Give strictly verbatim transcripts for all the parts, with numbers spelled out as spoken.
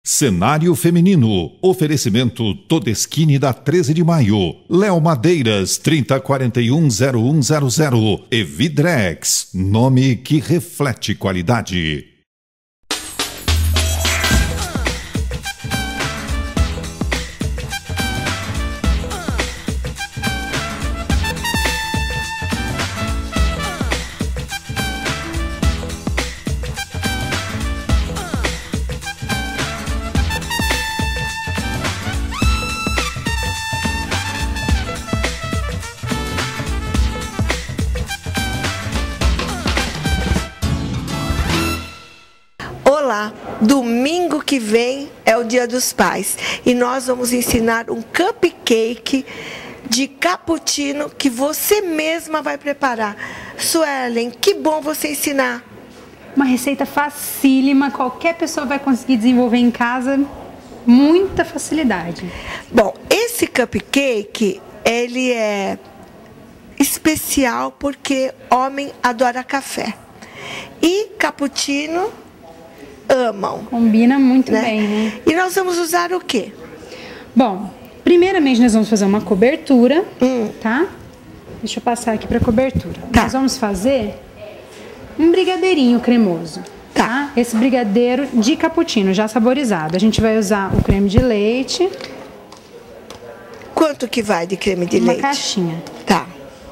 Cenário feminino, oferecimento Todeskine da treze de maio, Léo Madeiras, trinta quarenta e um zero um zero zero e Vidrex, nome que reflete qualidade. Olá, domingo que vem é o Dia dos Pais e nós vamos ensinar um cupcake de cappuccino que você mesma vai preparar. Suelen, que bom você ensinar. Uma receita facílima, qualquer pessoa vai conseguir desenvolver em casa, muita facilidade. Bom, esse cupcake, ele é especial porque homem adora café e cappuccino amam. Combina muito né? bem, né? E nós vamos usar o quê? Bom, primeiramente nós vamos fazer uma cobertura, hum. tá? Deixa eu passar aqui para cobertura. Tá. Nós vamos fazer um brigadeirinho cremoso, tá. tá? Esse brigadeiro de cappuccino já saborizado. A gente vai usar o creme de leite. Quanto que vai de creme de uma leite? Uma caixinha. Tá.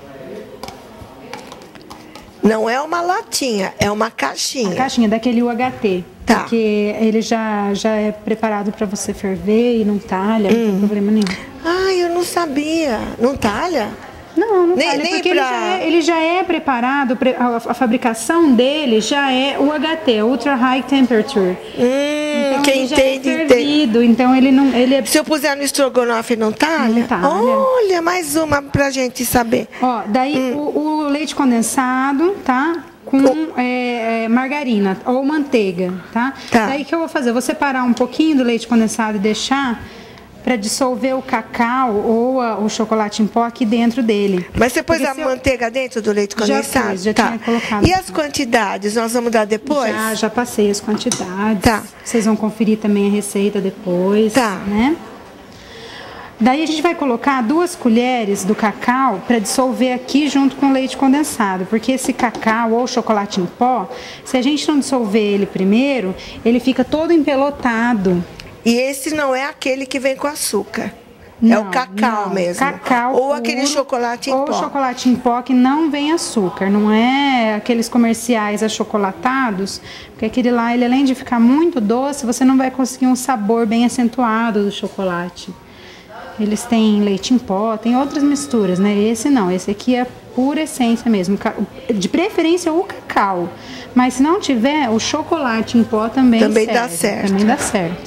Não é uma latinha, é uma caixinha. A caixinha daquele U H T. Tá. Porque ele já, já é preparado para você ferver e não talha, hum. não tem problema nenhum. Ah, eu não sabia. Não talha? Não, não nem, talha, nem porque pra... ele, já é, ele já é preparado, a, a fabricação dele já é U H T, Ultra High Temperature. Hum, então quem ele já entende, é fervido, entende. Então ele não... Ele é... Se eu puser no estrogonofe, não talha? Não talha. Olha, mais uma pra gente saber. Ó, daí hum. o, o leite condensado, tá? Com oh. é, é, margarina ou manteiga, tá? tá? Daí que eu vou fazer? Eu vou separar um pouquinho do leite condensado e deixar para dissolver o cacau ou a, o chocolate em pó aqui dentro dele. Mas você pôs Porque a manteiga eu... dentro do leite condensado? Já pus, já tá. tinha colocado. E as quantidades, nós vamos dar depois? Já, já passei as quantidades. Tá. Vocês vão conferir também a receita depois, tá. né? Daí a gente vai colocar duas colheres do cacau para dissolver aqui junto com o leite condensado, porque esse cacau ou chocolate em pó, se a gente não dissolver ele primeiro, ele fica todo empelotado. E esse não é aquele que vem com açúcar? Não, é o cacau não. mesmo? Cacau ou puro, aquele chocolate em ou pó? Ou chocolate em pó que não vem açúcar, não é aqueles comerciais achocolatados, porque aquele lá, ele, além de ficar muito doce, você não vai conseguir um sabor bem acentuado do chocolate. Eles têm leite em pó, tem outras misturas, né? Esse não, esse aqui é pura essência mesmo. De preferência o cacau. Mas se não tiver, o chocolate em pó também Também serve, dá certo. Também dá certo.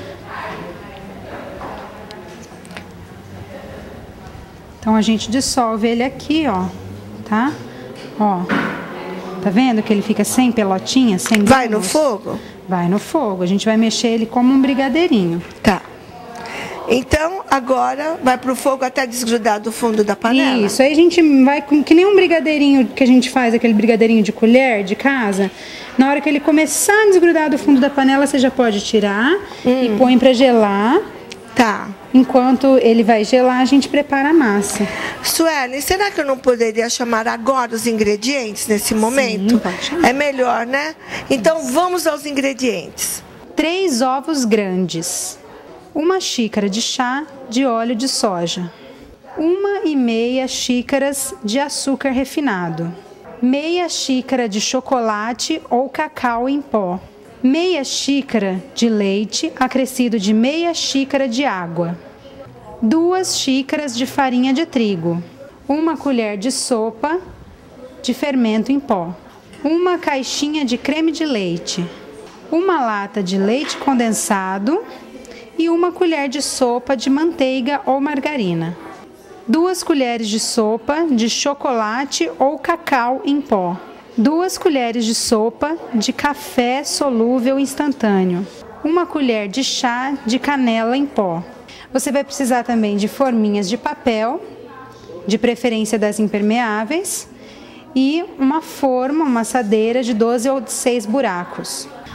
Então a gente dissolve ele aqui, ó, tá? Ó, tá vendo que ele fica sem pelotinha, sem grãos? Vai no fogo? Vai no fogo. A gente vai mexer ele como um brigadeirinho. Tá. Então, agora vai pro fogo até desgrudar do fundo da panela? Isso, aí a gente vai, com, que nem um brigadeirinho que a gente faz, aquele brigadeirinho de colher de casa. Na hora que ele começar a desgrudar do fundo da panela, você já pode tirar hum. e põe pra gelar. Tá. Enquanto ele vai gelar, a gente prepara a massa. Suelen, será que eu não poderia chamar agora os ingredientes nesse momento? Sim, pode chamar. É melhor, né? Então, vamos aos ingredientes. Três ovos grandes. Uma xícara de chá de óleo de soja, uma e meia xícaras de açúcar refinado, meia xícara de chocolate ou cacau em pó, meia xícara de leite acrescido de meia xícara de água, duas xícaras de farinha de trigo, uma colher de sopa de fermento em pó, uma caixinha de creme de leite, uma lata de leite condensado e uma colher de sopa de manteiga ou margarina. Duas colheres de sopa de chocolate ou cacau em pó. Duas colheres de sopa de café solúvel instantâneo. Uma colher de chá de canela em pó. Você vai precisar também de forminhas de papel, de preferência das impermeáveis, e uma forma, uma assadeira de doze ou seis buracos.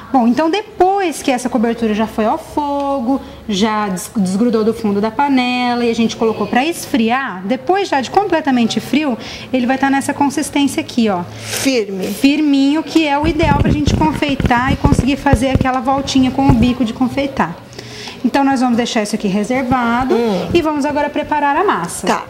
Bom, então depois que essa cobertura já foi ao fogo, já desgrudou do fundo da panela e a gente colocou para esfriar, depois já de completamente frio, ele vai estar nessa consistência aqui, ó. Firme. Firminho, que é o ideal pra gente confeitar e conseguir fazer aquela voltinha com o bico de confeitar. Então nós vamos deixar isso aqui reservado hum. e vamos agora preparar a massa. Tá.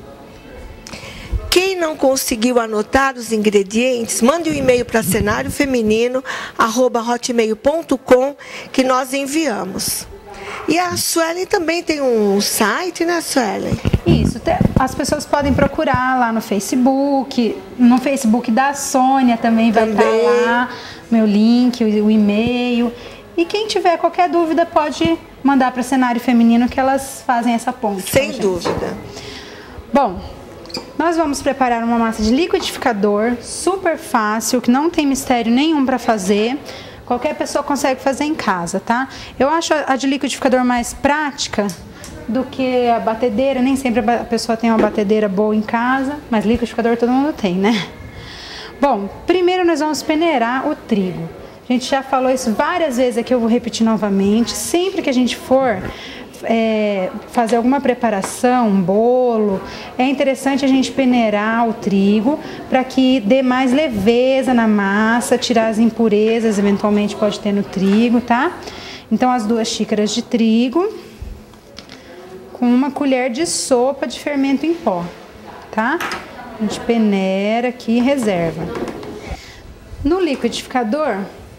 Quem não conseguiu anotar os ingredientes, mande um e-mail para cenário feminino arroba hotmail ponto com que nós enviamos. E a Suelen também tem um site, né, Suelen? Isso, as pessoas podem procurar lá no Facebook, no Facebook da Sônia também vai também. estar lá, meu link, o, o e-mail. E quem tiver qualquer dúvida pode mandar para Cenário Feminino que elas fazem essa ponte. Sem dúvida. Bom, nós vamos preparar uma massa de liquidificador, super fácil, que não tem mistério nenhum para fazer. Qualquer pessoa consegue fazer em casa, tá? Eu acho a de liquidificador mais prática do que a batedeira. Nem sempre a pessoa tem uma batedeira boa em casa, mas liquidificador todo mundo tem, né? Bom, primeiro nós vamos peneirar o trigo. A gente já falou isso várias vezes aqui, eu vou repetir novamente. Sempre que a gente for é, fazer alguma preparação, um bolo, é interessante a gente peneirar o trigo para que dê mais leveza na massa, tirar as impurezas, eventualmente pode ter no trigo, tá? Então, as duas xícaras de trigo com uma colher de sopa de fermento em pó, tá? A gente peneira aqui e reserva. No liquidificador,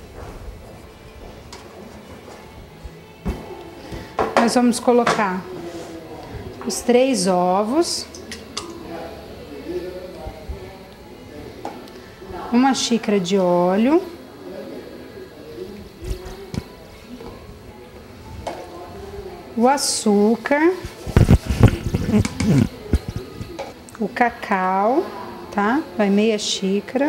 nós vamos colocar os três ovos, uma xícara de óleo, o açúcar, o cacau, tá? Vai meia xícara.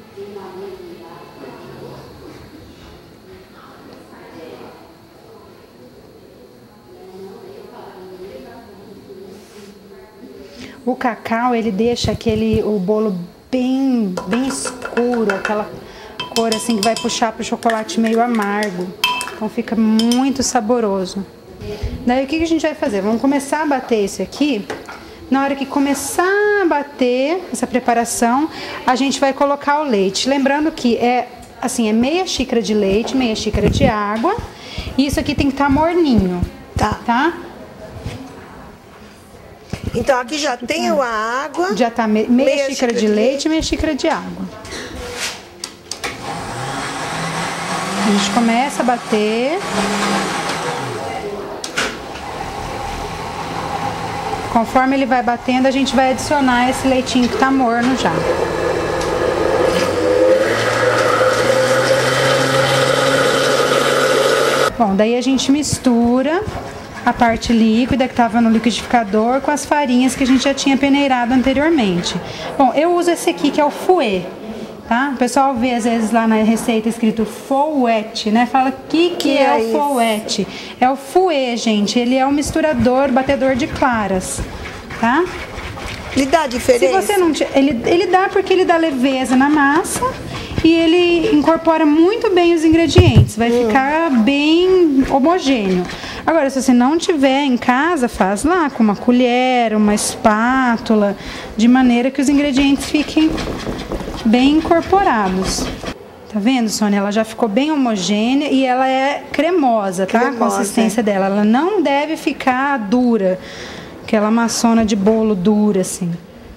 O cacau, ele deixa aquele, o bolo bem, bem escuro, aquela cor assim que vai puxar para o chocolate meio amargo. Então fica muito saboroso. Daí o que que a gente vai fazer? Vamos começar a bater esse aqui. Na hora que começar a bater essa preparação, a gente vai colocar o leite. Lembrando que é assim, é meia xícara de leite, meia xícara de água. E isso aqui tem que estar morninho, tá? Tá? Então aqui já tem a água. Já tá me, meia, meia xícara de leite e meia xícara de água. A gente começa a bater. Conforme ele vai batendo, a gente vai adicionar esse leitinho que tá morno já. Bom, daí a gente mistura a parte líquida que estava no liquidificador com as farinhas que a gente já tinha peneirado anteriormente. Bom, eu uso esse aqui que é o fouet, tá? O pessoal vê às vezes lá na receita escrito fouet, né? Fala que que, que é, é o fouet? É o fouet, gente. Ele é um misturador, batedor de claras, tá? Ele dá diferença? Se você não, ele ele dá porque ele dá leveza na massa e ele incorpora muito bem os ingredientes. Vai hum. ficar bem homogêneo. Agora, se você não tiver em casa, faz lá com uma colher, uma espátula, de maneira que os ingredientes fiquem bem incorporados. Tá vendo, Sônia? Ela já ficou bem homogênea e ela é cremosa, tá? Cremosa, a consistência é. dela. Ela não deve ficar dura, aquela maçona de bolo dura, assim.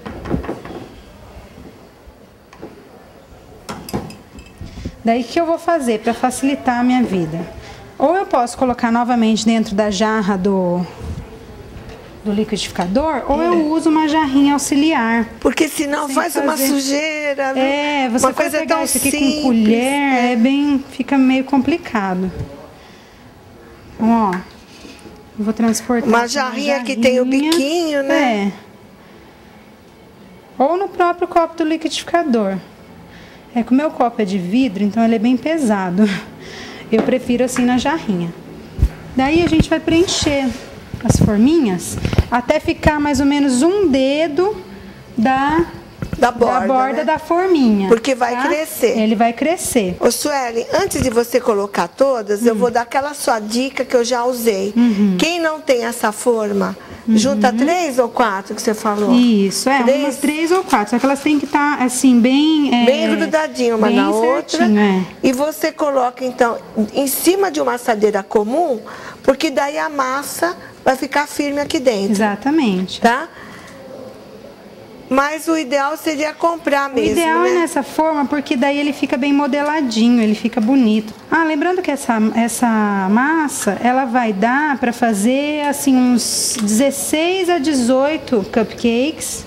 Daí, o que eu vou fazer para facilitar a minha vida? Ou eu posso colocar novamente dentro da jarra do, do liquidificador, ou é. eu uso uma jarrinha auxiliar. Porque senão faz fazer... uma sujeira, viu? É, você uma for coisa pegar tão isso aqui simples, com colher, é. é bem, fica meio complicado. Então, ó, eu vou transportar uma jarrinha, jarrinha que tem o biquinho, né? É. Ou no próprio copo do liquidificador. É que o meu copo é de vidro, então ele é bem pesado. Eu prefiro assim na jarrinha. Daí a gente vai preencher as forminhas até ficar mais ou menos um dedo da Da borda, da, borda né? da forminha. Porque vai tá? crescer. Ele vai crescer. Ô, Sueli, antes de você colocar todas, hum. eu vou dar aquela sua dica que eu já usei. Uhum. Quem não tem essa forma, uhum. junta três ou quatro que você falou? Isso, é, três? umas três ou quatro. Só que elas têm que estar, tá, assim, bem... É, bem grudadinho uma bem na outra. É. E você coloca, então, em cima de uma assadeira comum, porque daí a massa vai ficar firme aqui dentro. Exatamente. Tá? Mas o ideal seria comprar mesmo, O ideal né? é nessa forma, porque daí ele fica bem modeladinho, ele fica bonito. Ah, lembrando que essa, essa massa, ela vai dar para fazer, assim, uns dezesseis a dezoito cupcakes.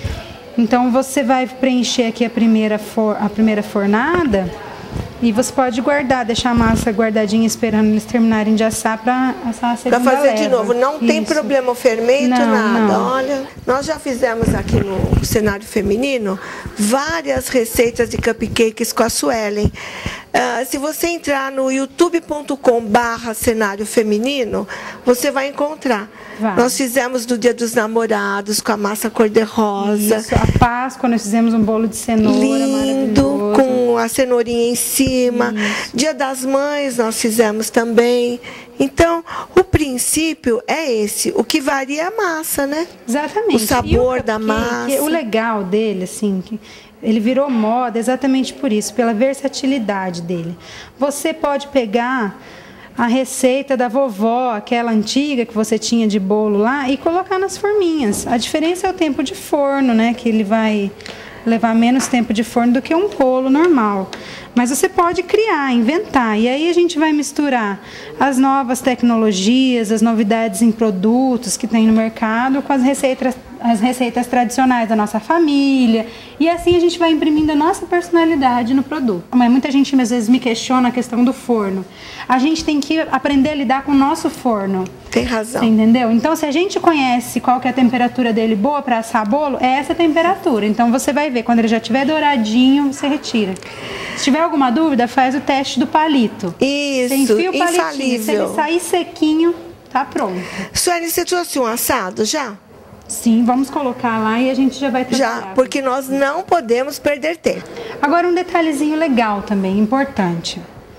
Então, você vai preencher aqui a primeira, for, a primeira fornada. E você pode guardar, deixar a massa guardadinha esperando eles terminarem de assar para assar a segunda leva. Para fazer leva. de novo. Não Isso. tem problema o fermento, não, nada. Não. Olha, nós já fizemos aqui no cenário feminino várias receitas de cupcakes com a Suelen. Uh, se você entrar no youtube ponto com barra cenário feminino, você vai encontrar. Vai. Nós fizemos do Dia dos Namorados com a massa cor-de-rosa. Isso, a Páscoa nós fizemos um bolo de cenoura lindo, com a cenourinha em cima. Isso. Dia das Mães nós fizemos também. Então, o princípio é esse. O que varia é a massa, né? Exatamente. O sabor o da massa. O legal dele, assim, que ele virou moda exatamente por isso, pela versatilidade dele. Você pode pegar a receita da vovó, aquela antiga que você tinha de bolo lá, e colocar nas forminhas. A diferença é o tempo de forno, né? Que ele vai levar menos tempo de forno do que um bolo normal. Mas você pode criar, inventar. E aí a gente vai misturar as novas tecnologias, as novidades em produtos que tem no mercado com as receitas, as receitas tradicionais da nossa família. E assim a gente vai imprimindo a nossa personalidade no produto. Mas muita gente às vezes me questiona a questão do forno. A gente tem que aprender a lidar com o nosso forno. Tem razão. Você entendeu? Então, se a gente conhece qual que é a temperatura dele boa para assar bolo, é essa temperatura. Então, você vai ver, quando ele já estiver douradinho, você retira. Se tiver alguma dúvida, faz o teste do palito. Isso, você enfia o palitinho. infalível. Se ele sair sequinho, tá pronto. Sueli, você trouxe um assado já? Sim, vamos colocar lá e a gente já vai trabalhar. Já, porque nós não podemos perder tempo. Agora, um detalhezinho legal também, importante,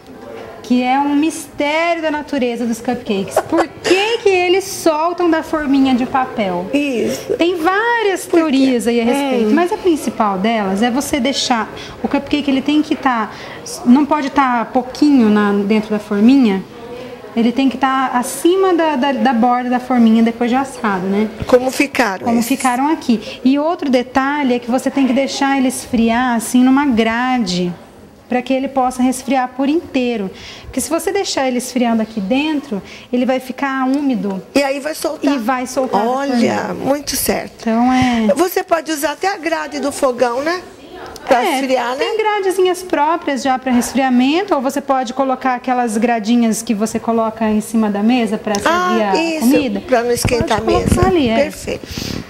que é um mistério da natureza dos cupcakes. Por que que eles soltam da forminha de papel? Isso. Tem várias teorias aí a respeito, hum. mas a principal delas é você deixar... O cupcake, ele tem que estar... Tá, não pode estar tá pouquinho na, dentro da forminha. Ele tem que estar tá acima da, da, da borda da forminha depois de assado, né? Como ficaram Como esses? ficaram aqui. E outro detalhe é que você tem que deixar ele esfriar assim numa grade, para que ele possa resfriar por inteiro. Porque se você deixar ele esfriando aqui dentro, ele vai ficar úmido. E aí vai soltar. E vai soltar. Olha, muito certo. Então é... Você pode usar até a grade do fogão, né? Para é, esfriar, né? Tem gradezinhas próprias já para resfriamento, ou você pode colocar aquelas gradinhas que você coloca em cima da mesa para servir ah, a isso, comida. Para não esquentar pode a mesa. Ali, é. Perfeito.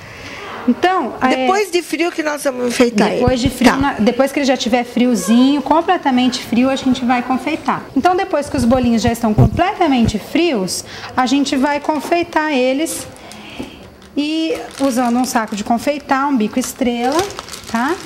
Então, depois é, de frio que nós vamos enfeitar depois ele. de frio, tá. na, depois que ele já estiver friozinho, completamente frio, a gente vai confeitar. Então, depois que os bolinhos já estão completamente frios, a gente vai confeitar eles e usando um saco de confeitar, um bico estrela, tá?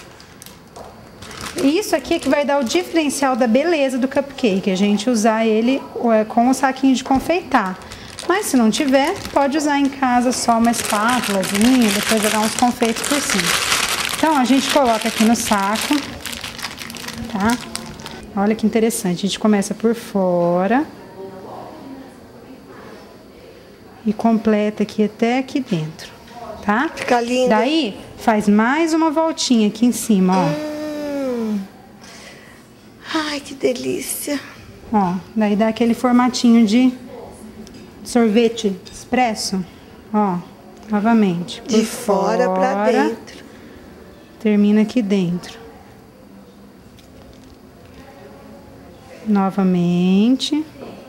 Isso aqui é que vai dar o diferencial da beleza do cupcake, a gente usar ele com o saquinho de confeitar. Mas se não tiver, pode usar em casa só uma espátulazinha, depois jogar uns confeitos por cima. Então, a gente coloca aqui no saco, tá? Olha que interessante, a gente começa por fora e completa aqui até aqui dentro, tá? Fica lindo. Daí, faz mais uma voltinha aqui em cima, ó. Hum. Ai, que delícia. Ó, daí dá aquele formatinho de sorvete expresso, ó, novamente. De fora para dentro. Termina aqui dentro. Novamente.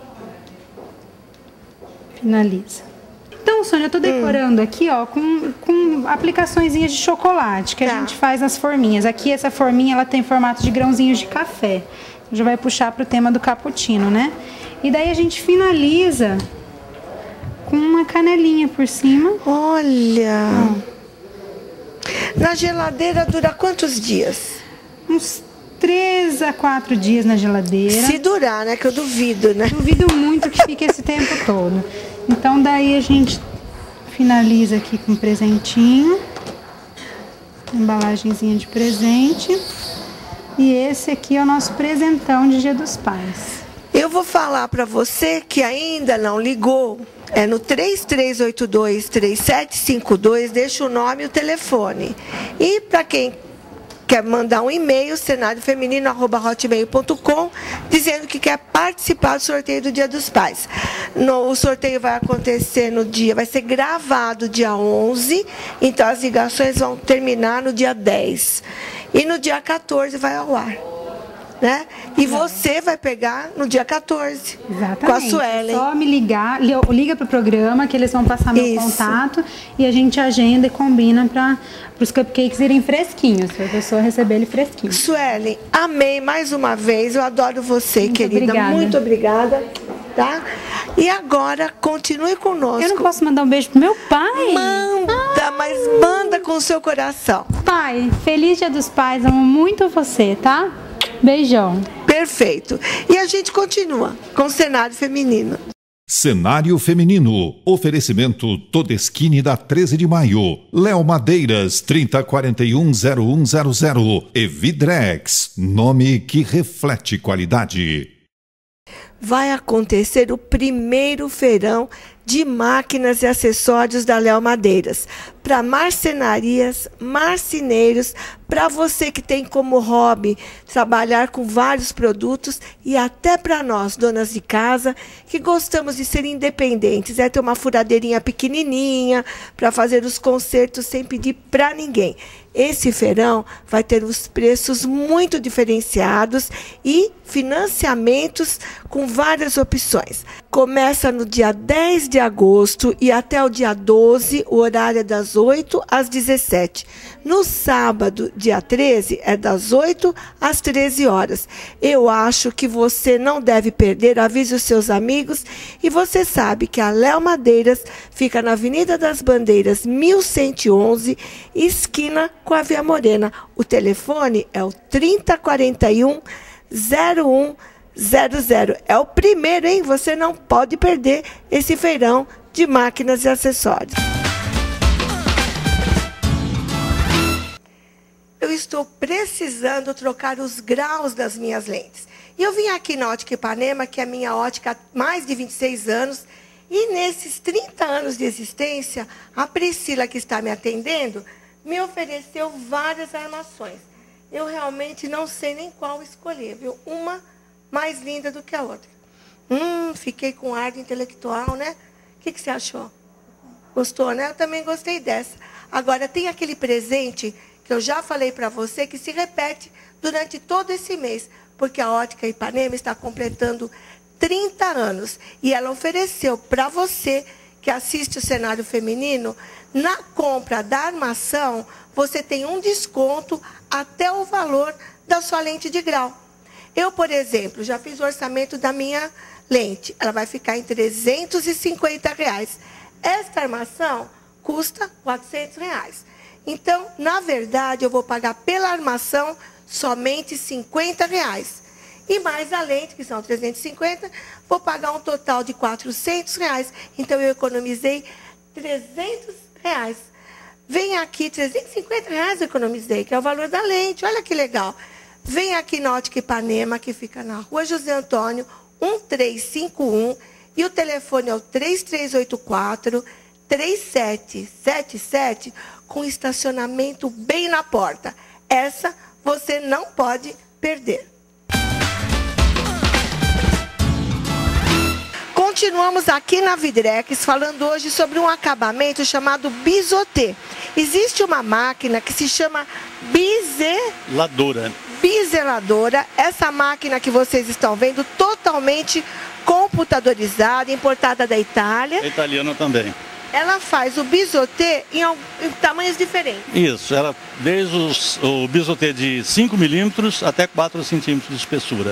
Finaliza. Então, Sônia, eu tô decorando hum. aqui, ó, com, com aplicaçõezinhas de chocolate que tá. a gente faz nas forminhas. Aqui, essa forminha, ela tem formato de grãozinhos de café. Já vai puxar pro tema do cappuccino, né? E daí a gente finaliza com uma canelinha por cima. Olha! Na geladeira dura quantos dias? Uns três a quatro dias na geladeira. Se durar, né? Que eu duvido, né? Duvido muito que fique esse tempo todo. Então daí a gente finaliza aqui com um presentinho. Embalagenzinha de presente. E esse aqui é o nosso presentão de Dia dos Pais. Eu vou falar para você que ainda não ligou. É no três três oito dois, três sete cinco dois, deixa o nome e o telefone. E para quem quer mandar um e-mail, cenário feminino arroba hotmail ponto com, dizendo que quer participar do sorteio do Dia dos Pais. No, o sorteio vai acontecer no dia, vai ser gravado dia onze, então as ligações vão terminar no dia dez. E no dia quatorze vai ao ar. Né? E você vai pegar no dia quatorze. Exatamente. Com a Suelen. Só me ligar, liga para o programa que eles vão passar meu Isso. contato e a gente agenda e combina para os cupcakes irem fresquinhos, para a pessoa receber ele fresquinho. Suelen, amei mais uma vez, eu adoro você, Muito querida. obrigada. Muito obrigada. Tá? E agora, continue conosco. Eu não posso mandar um beijo pro meu pai? Manda, ah. mas manda com o seu coração. Pai, feliz Dia dos Pais, amo muito você, tá? Beijão. Perfeito. E a gente continua com o cenário feminino. Cenário feminino. Oferecimento Todeskine da treze de maio. Léo Madeiras, trinta quarenta e um, zero um zero zero. E Vidrex, nome que reflete qualidade. Vai acontecer o primeiro feirão de máquinas e acessórios da Léo Madeiras. Para marcenarias, marceneiros, para você que tem como hobby trabalhar com vários produtos e até para nós, donas de casa, que gostamos de ser independentes, é ter uma furadeirinha pequenininha para fazer os concertos sem pedir para ninguém. Esse feirão vai ter os preços muito diferenciados e financiamentos com várias opções. Começa no dia dez de agosto e até o dia doze, o horário é das oito às dezessete. No sábado, dia treze, é das oito às treze horas. Eu acho que você não deve perder, avise os seus amigos. E você sabe que a Léo Madeiras fica na Avenida das Bandeiras, mil cento e onze, esquina com a Via Morena. O telefone é o trinta quarenta e um, zero um zero zero. É o primeiro, hein? Você não pode perder esse feirão de máquinas e acessórios. Eu estou precisando trocar os graus das minhas lentes. E eu vim aqui na Ótica Ipanema, que é a minha ótica há mais de vinte e seis anos, e nesses trinta anos de existência, a Priscila, que está me atendendo, me ofereceu várias armações. Eu realmente não sei nem qual escolher, viu? Uma mais linda do que a outra. Hum, fiquei com ar de intelectual, né? O que, que você achou? Gostou, né? Eu também gostei dessa. Agora, tem aquele presente que eu já falei para você, que se repete durante todo esse mês, porque a Ótica Ipanema está completando trinta anos. E ela ofereceu para você, que assiste o cenário feminino, na compra da armação, você tem um desconto até o valor da sua lente de grau. Eu, por exemplo, já fiz o orçamento da minha lente. Ela vai ficar em trezentos e cinquenta reais. Esta armação custa quatrocentos reais. Então, na verdade, eu vou pagar pela armação somente cinquenta reais. E mais a lente, que são trezentos e cinquenta, vou pagar um total de quatrocentos reais. Então, eu economizei trezentos reais. Vem aqui, trezentos e cinquenta reais eu economizei, que é o valor da lente. Olha que legal. Vem aqui na Ótica Ipanema, que fica na Rua José Antônio, um três cinco um. E o telefone é o três três oito quatro, três sete sete sete, com estacionamento bem na porta. Essa você não pode perder. Continuamos aqui na Vidrex, falando hoje sobre um acabamento chamado bisotê. Existe uma máquina que se chama biseladora. Biseladora, essa máquina que vocês estão vendo, totalmente computadorizada, importada da Itália. É italiana também. Ela faz o bisotê em, em tamanhos diferentes. Isso, ela desde os, o bisotê de cinco milímetros até quatro centímetros de espessura. O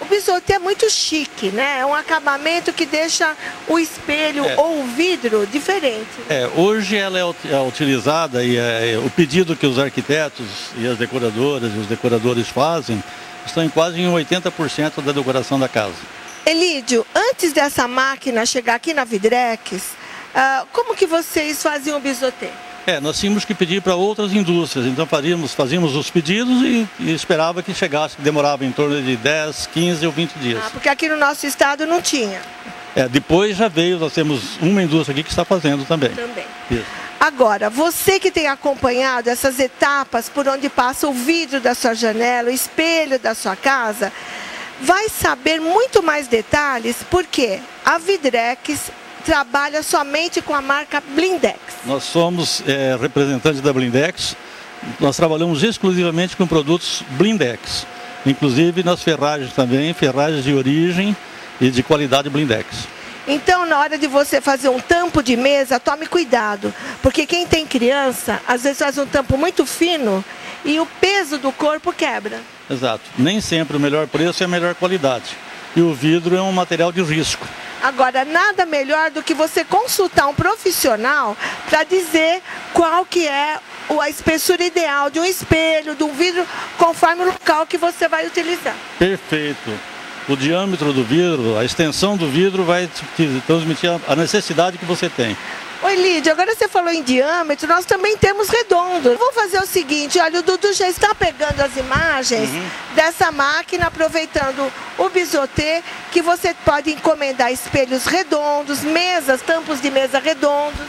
bisotê é muito chique, né? É um acabamento que deixa o espelho é. ou o vidro diferente. É, hoje ela é, é utilizada e é, é, o pedido que os arquitetos e as decoradoras e os decoradores fazem estão em quase em oitenta por cento da decoração da casa. Elídio, antes dessa máquina chegar aqui na Vidrex, uh, como que vocês faziam o bisotê? É, nós tínhamos que pedir para outras indústrias, então fazíamos, fazíamos os pedidos e, e esperava que chegasse, que demorava em torno de dez, quinze ou vinte dias. Ah, porque aqui no nosso estado não tinha. É, depois já veio, nós temos uma indústria aqui que está fazendo também. Também. Isso. Agora, você que tem acompanhado essas etapas por onde passa o vidro da sua janela, o espelho da sua casa, vai saber muito mais detalhes, porque a Vidrex trabalha somente com a marca Blindex. Nós somos é, representantes da Blindex, nós trabalhamos exclusivamente com produtos Blindex, inclusive nas ferragens também, ferragens de origem e de qualidade Blindex. Então, na hora de você fazer um tampo de mesa, tome cuidado, porque quem tem criança, às vezes faz um tampo muito fino e o peso do corpo quebra. Exato, nem sempre o melhor preço é a melhor qualidade, e o vidro é um material de risco. Agora, nada melhor do que você consultar um profissional para dizer qual que é a espessura ideal de um espelho, de um vidro, conforme o local que você vai utilizar. Perfeito. O diâmetro do vidro, a extensão do vidro vai te transmitir a necessidade que você tem. Oi, Lídia, agora você falou em diâmetro, nós também temos redondo. Vou fazer o seguinte, olha, o Dudu já está pegando as imagens uhum. dessa máquina, aproveitando o bisotê, que você pode encomendar espelhos redondos, mesas, tampos de mesa redondos.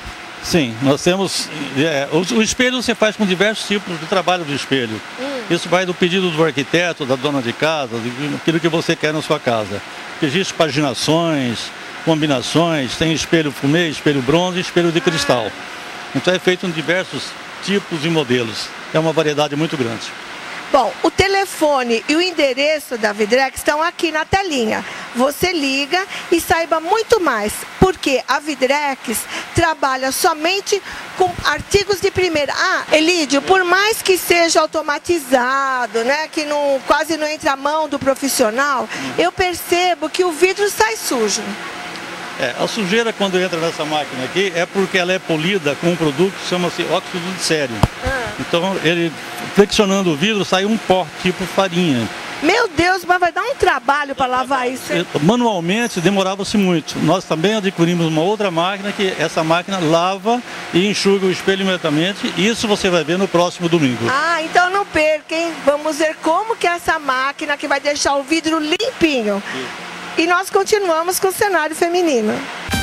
Sim, nós temos, é, o, o espelho você faz com diversos tipos de trabalho do espelho. Hum. Isso vai do pedido do arquiteto, da dona de casa, daquilo que você quer na sua casa. Existem paginações, combinações, tem espelho fumê, espelho bronze e espelho de cristal. Então é feito em diversos tipos e modelos. É uma variedade muito grande. Bom, o telefone e o endereço da Vidrex estão aqui na telinha. Você liga e saiba muito mais, porque a Vidrex trabalha somente com artigos de primeira. Ah, Elídio, por mais que seja automatizado, né, que não, quase não entra a mão do profissional, eu percebo que o vidro sai sujo. É, a sujeira quando entra nessa máquina aqui é porque ela é polida com um produto que chama-se óxido de sério. Ah. Então, ele flexionando o vidro sai um pó tipo farinha. Meu Deus, mas vai dar um trabalho para lavar isso. Manualmente demorava-se muito. Nós também adquirimos uma outra máquina que essa máquina lava e enxuga o espelho imediatamente. Isso você vai ver no próximo domingo. Ah, então não perca, hein? Vamos ver como que é essa máquina que vai deixar o vidro limpinho. Isso. E nós continuamos com o cenário feminino.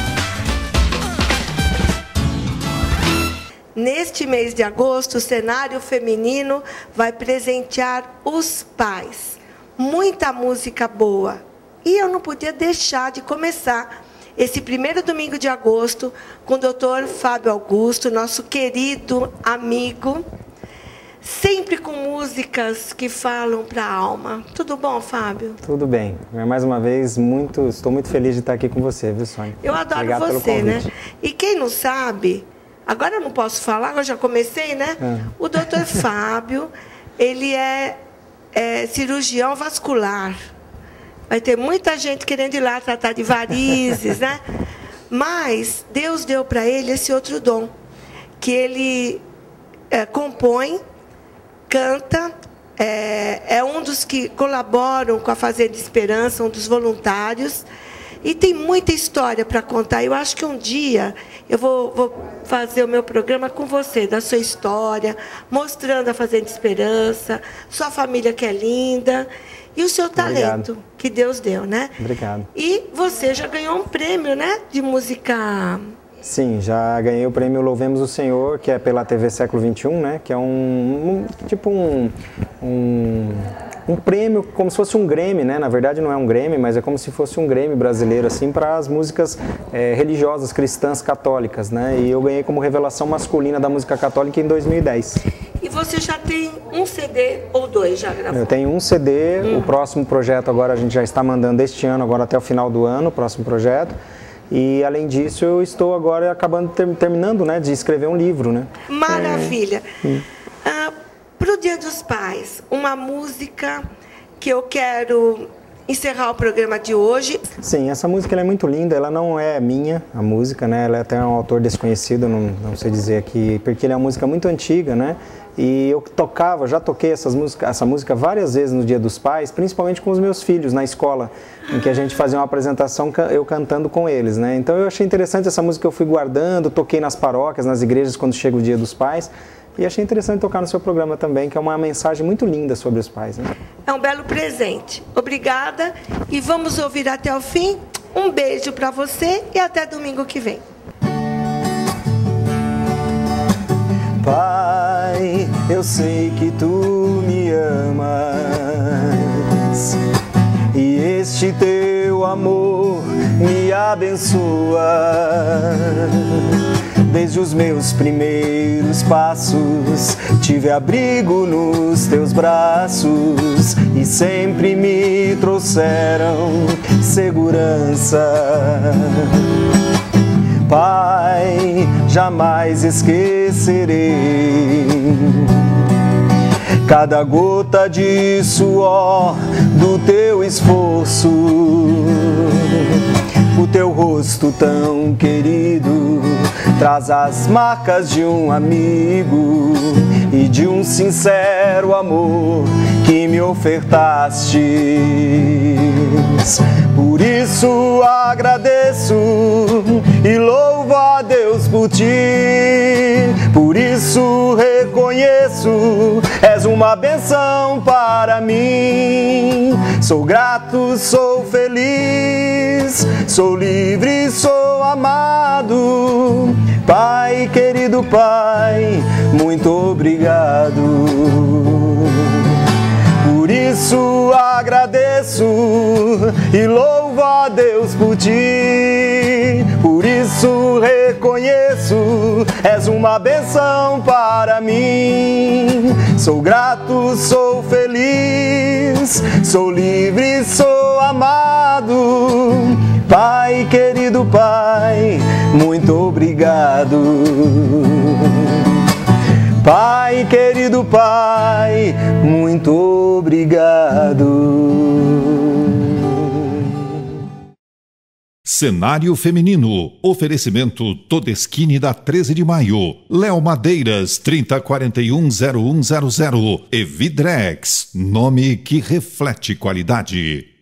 Neste mês de agosto, o cenário feminino vai presentear os pais. Muita música boa. E eu não podia deixar de começar esse primeiro domingo de agosto com o doutor Fábio Augusto, nosso querido amigo, sempre com músicas que falam para a alma. Tudo bom, Fábio? Tudo bem. Mais uma vez, muito, estou muito feliz de estar aqui com você, viu, Sônia? Eu adoro Obrigado você, né? E quem não sabe, agora eu não posso falar, eu já comecei, né? É. O doutor Fábio, ele é, é cirurgião vascular. Vai ter muita gente querendo ir lá tratar de varizes, né? Mas Deus deu para ele esse outro dom, que ele é, compõe, canta, é, é um dos que colaboram com a Fazenda Esperança, um dos voluntários, e tem muita história para contar. Eu acho que um dia eu vou, vou fazer o meu programa com você, da sua história, mostrando a Fazenda Esperança, sua família que é linda, e o seu talento Obrigado. Que Deus deu, né? Obrigado. E você já ganhou um prêmio, né, de música... Sim, já ganhei o prêmio Louvemos o Senhor, que é pela T V Século vinte e um, né? Que é um, um tipo um, um, um prêmio, como se fosse um Grammy, né? Na verdade não é um Grammy, mas é como se fosse um Grammy brasileiro, assim, para as músicas é, religiosas, cristãs, católicas, né? E eu ganhei como revelação masculina da música católica em dois mil e dez. E você já tem um C D ou dois já gravou? Eu tenho um C D, hum. O próximo projeto agora a gente já está mandando este ano, agora até o final do ano, o próximo projeto. E, além disso, eu estou agora acabando, ter, terminando, né, de escrever um livro, né? Maravilha! É... Ah, para o Dia dos Pais, uma música que eu quero encerrar o programa de hoje. Sim, essa música ela é muito linda, ela não é minha, a música, né? Ela é até um autor desconhecido, não, não sei dizer aqui, porque ela é uma música muito antiga, né? E eu tocava, já toquei essas música, essa música várias vezes no Dia dos Pais, principalmente com os meus filhos na escola, em que a gente fazia uma apresentação eu cantando com eles, né? Então eu achei interessante essa música, eu fui guardando, toquei nas paróquias, nas igrejas quando chega o Dia dos Pais. E achei interessante tocar no seu programa também, que é uma mensagem muito linda sobre os pais, né? É um belo presente. Obrigada e vamos ouvir até o fim. Um beijo para você e até domingo que vem. Pai, eu sei que tu me amas e este teu amor me abençoa. Desde os meus primeiros passos tive abrigo nos teus braços e sempre me trouxeram segurança. Pai, jamais esquecerei cada gota de suor do teu esforço. O teu rosto tão querido traz as marcas de um amigo e de um sincero amor que me ofertaste. Por isso agradeço e louvo a Deus por ti. Por isso reconheço, és uma bênção para mim. Sou grato, sou feliz, sou livre, sou amado. Pai, querido Pai, muito obrigado. Por isso agradeço e louvo a Deus por ti. Por isso reconheço, és uma bênção para mim. Sou grato, sou feliz, sou livre, sou amado. Pai, querido Pai, muito obrigado. Pai, querido Pai, muito obrigado. Cenário Feminino. Oferecimento Todeskine da treze de maio. Léo Madeiras, trinta quarenta e um, zero um zero zero. E Vidrex. Nome que reflete qualidade.